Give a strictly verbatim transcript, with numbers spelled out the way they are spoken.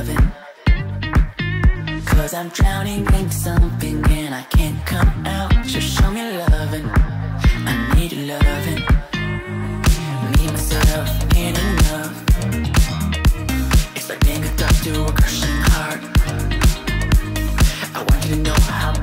loving, 'cause I'm drowning in something and I can't come out. Just show me loving, I need your loving. Me, myself, ain't enough. It's like being a doctor to a crushing heart. I want you to know how